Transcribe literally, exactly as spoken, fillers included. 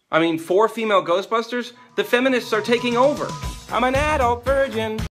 I mean, four female Ghostbusters? The feminists are taking over. I'm an adult virgin.